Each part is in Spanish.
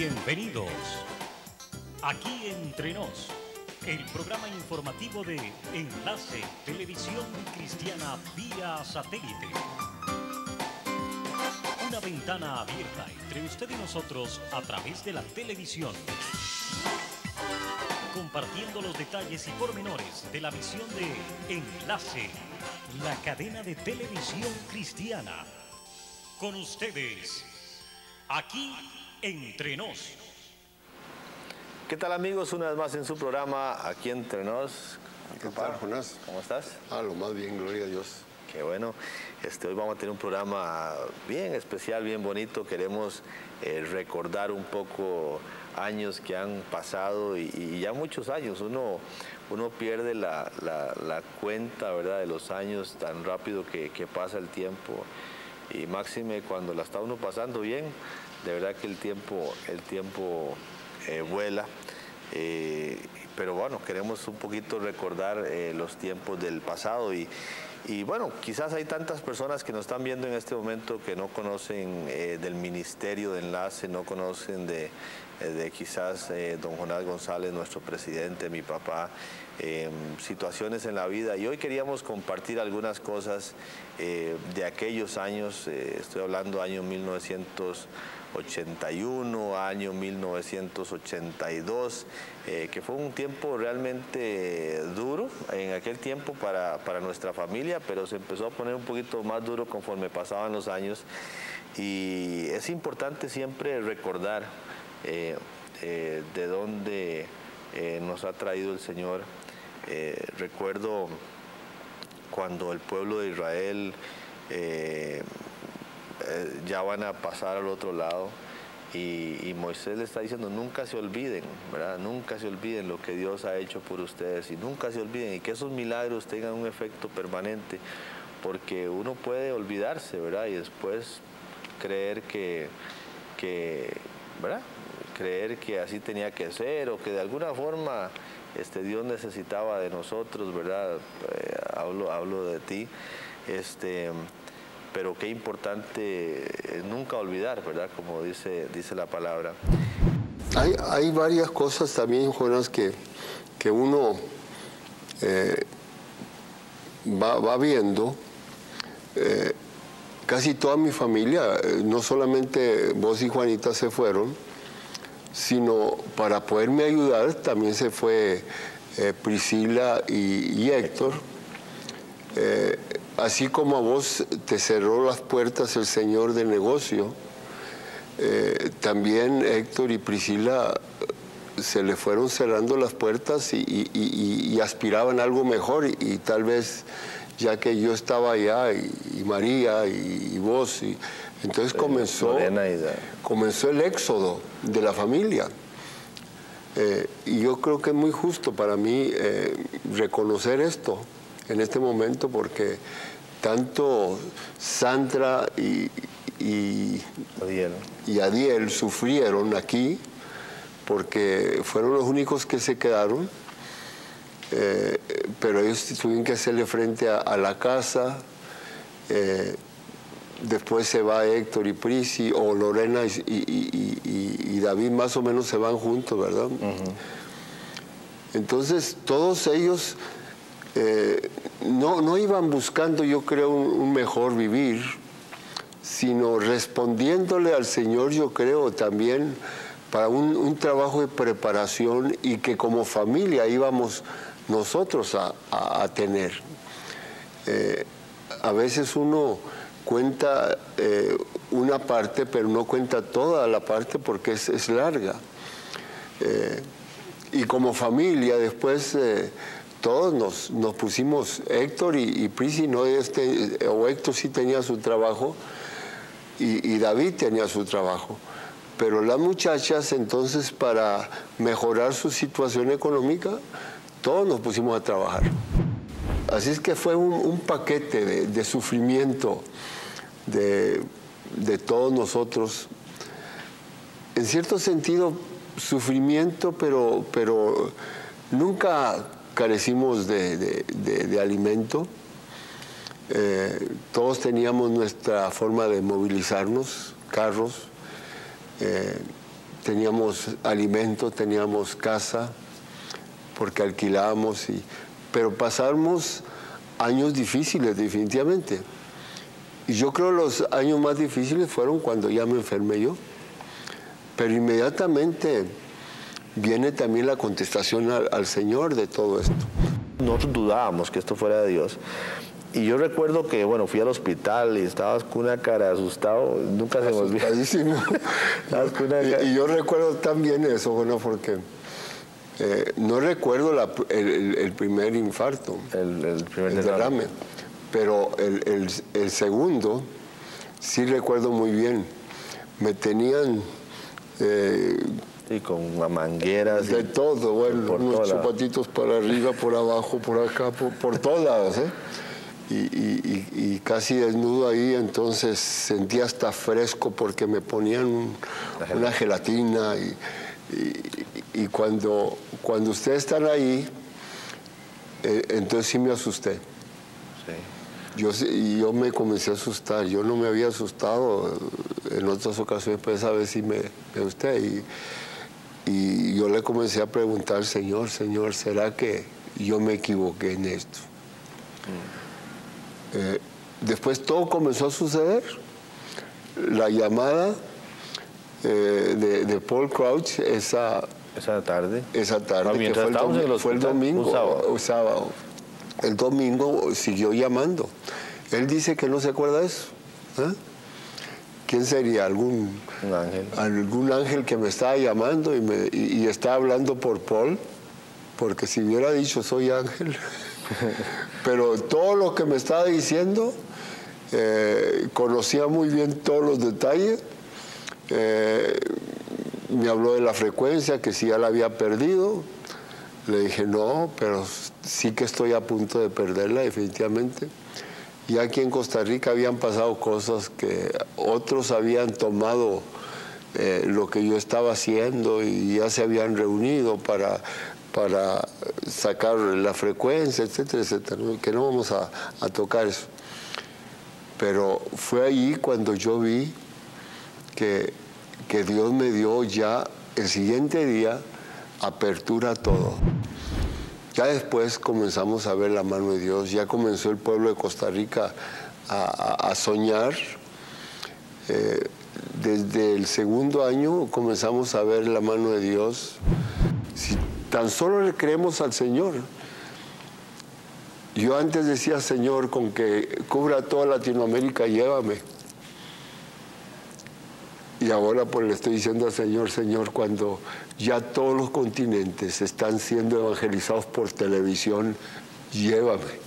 Bienvenidos. Aquí Entre Nos, el programa informativo de Enlace Televisión Cristiana vía satélite. Una ventana abierta entre usted y nosotros a través de la televisión. Compartiendo los detalles y pormenores de la misión de Enlace, la cadena de televisión cristiana. Con ustedes, aquí Entre Nos. ¿Qué tal, amigos? Una vez más en su programa Aquí Entre Nos. ¿Qué tal, Jonás? ¿Cómo estás? Lo más bien, gloria a Dios. Qué bueno. Hoy vamos a tener un programa bien especial, bien bonito. Queremos recordar un poco años que han pasado y ya muchos años. Uno pierde la cuenta, ¿verdad?, de los años tan rápido que pasa el tiempo. Y máxime cuando la está uno pasando bien, de verdad que el tiempo vuela. Pero bueno, queremos un poquito recordar los tiempos del pasado y bueno, quizás hay tantas personas que nos están viendo en este momento que no conocen del Ministerio de Enlace, no conocen de quizás don Jonás González, nuestro presidente, mi papá, situaciones en la vida. Y hoy queríamos compartir algunas cosas de aquellos años, estoy hablando año 1981, año 1982, que fue un tiempo realmente duro en aquel tiempo para nuestra familia, pero se empezó a poner un poquito más duro conforme pasaban los años. Y es importante siempre recordar de dónde nos ha traído el Señor. Recuerdo cuando el pueblo de Israel ya van a pasar al otro lado y Moisés le está diciendo: nunca se olviden, ¿verdad? Nunca se olviden lo que Dios ha hecho por ustedes y nunca se olviden, y que esos milagros tengan un efecto permanente, porque uno puede olvidarse, ¿verdad? Y después creer que ¿verdad?, creer que así tenía que ser, o que de alguna forma Dios necesitaba de nosotros, ¿verdad? Hablo de ti, pero qué importante nunca olvidar, ¿verdad? Como dice la palabra. Hay varias cosas también, Jonás, que uno va viendo. Casi toda mi familia, no solamente vos y Juanita se fueron, sino para poderme ayudar también se fue Priscila y Héctor. Así como a vos te cerró las puertas el Señor del negocio, también Héctor y Priscila se le fueron cerrando las puertas y aspiraban a algo mejor, y tal vez ya que yo estaba allá y María y vos, entonces comenzó el éxodo de la familia. Y yo creo que es muy justo para mí reconocer esto en este momento, porque tanto Sandra y Adiel sufrieron aquí, porque fueron los únicos que se quedaron, pero ellos tuvieron que hacerle frente a la casa. Después se va Héctor y Prisi, o Lorena y David más o menos se van juntos, ¿verdad? Uh-huh. Entonces todos ellos no iban buscando, yo creo, un mejor vivir, sino respondiéndole al Señor, yo creo, también para un trabajo de preparación, y que como familia íbamos nosotros a tener. A veces uno cuenta una parte, pero no cuenta toda la parte porque es larga. Y como familia después todos nos pusimos, Héctor y Prisi, no, o Héctor sí tenía su trabajo y David tenía su trabajo. Pero las muchachas, entonces, para mejorar su situación económica, todos nos pusimos a trabajar. Así es que fue un paquete de sufrimiento de todos nosotros. En cierto sentido, sufrimiento, pero nunca carecimos de alimento. Todos teníamos nuestra forma de movilizarnos, carros. teníamos alimento, teníamos casa, porque alquilábamos, pero pasamos años difíciles definitivamente. Y yo creo los años más difíciles fueron cuando ya me enfermé yo. Pero inmediatamente viene también la contestación al Señor de todo esto. Nosotros dudábamos que esto fuera de Dios. Y yo recuerdo que, bueno, fui al hospital y estabas con una cara de asustado, nunca se me olvidó. Asustadísimo. Y yo recuerdo también eso, bueno, porque no recuerdo el primer infarto, el primer derrame, pero el segundo sí recuerdo muy bien. Me tenían... y con mangueras. De todo, bueno, unos zapatitos para arriba, por abajo, por acá, por todos lados, ¿eh? Y casi desnudo ahí, entonces sentía hasta fresco porque me ponían una gelatina y cuando ustedes están ahí, entonces sí me asusté. Sí. Yo me comencé a asustar, yo no me había asustado en otras ocasiones, pero esa vez sí me asusté y yo le comencé a preguntar, Señor, ¿será que yo me equivoqué en esto? Después todo comenzó a suceder. La llamada de Paul Crouch esa tarde, que fue el domingo, un sábado. El domingo siguió llamando. Él dice que no se acuerda de eso. ¿Eh? ¿Quién sería? Algún ángel que me estaba llamando y estaba hablando por Paul, porque si hubiera dicho soy ángel, pero todo lo que me estaba diciendo, conocía muy bien todos los detalles, me habló de la frecuencia, que si ya la había perdido. Le dije, no, pero sí que estoy a punto de perderla definitivamente. Y aquí en Costa Rica habían pasado cosas que otros habían tomado lo que yo estaba haciendo y ya se habían reunido para sacar la frecuencia, etcétera, etcétera, ¿no? Que no vamos a tocar eso. Pero fue ahí cuando yo vi que Dios me dio ya el siguiente día apertura a todo. Ya después comenzamos a ver la mano de Dios, ya comenzó el pueblo de Costa Rica a soñar. Desde el segundo año comenzamos a ver la mano de Dios. Si tan solo le creemos al Señor. Yo antes decía, Señor, con que cubra toda Latinoamérica, llévame. Y ahora pues le estoy diciendo al Señor, Señor, cuando ya todos los continentes están siendo evangelizados por televisión, llévame.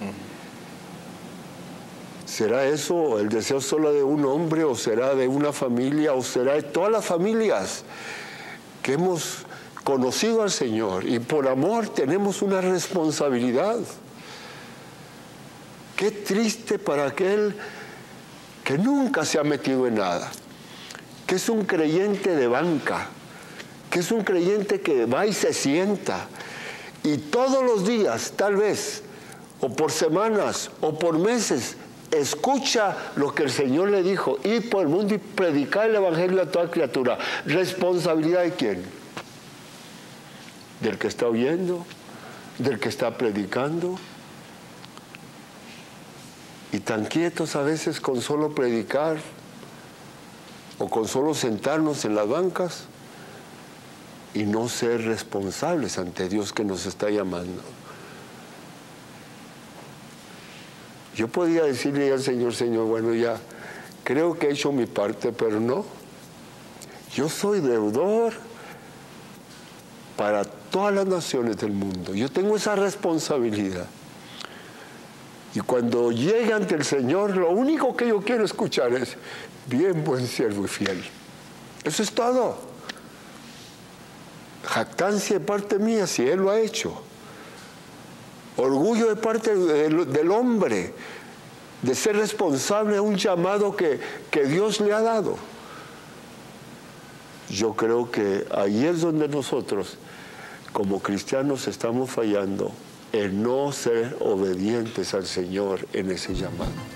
¿Será eso el deseo solo de un hombre, o será de una familia, o será de todas las familias que hemos conocido al Señor y por amor tenemos una responsabilidad? Qué triste para aquel que nunca se ha metido en nada, que es un creyente de banca, que es un creyente que va y se sienta y todos los días, tal vez, o por semanas, o por meses, escucha lo que el Señor le dijo: ir por el mundo y predicar el evangelio a toda criatura. ¿Responsabilidad de quién? ¿Del que está oyendo? ¿Del que está predicando? Y tan quietos a veces con solo predicar o con solo sentarnos en las bancas y no ser responsables ante Dios que nos está llamando. Yo podía decirle al Señor, Señor, bueno, ya creo que he hecho mi parte, pero no. Yo soy deudor para todas las naciones del mundo. Yo tengo esa responsabilidad. Y cuando llegue ante el Señor, lo único que yo quiero escuchar es: bien, buen siervo y fiel. Eso es todo. Jactancia de parte mía si Él lo ha hecho. Orgullo de parte del hombre de ser responsable de un llamado que Dios le ha dado. Yo creo que ahí es donde nosotros, como cristianos, estamos fallando en no ser obedientes al Señor en ese llamado.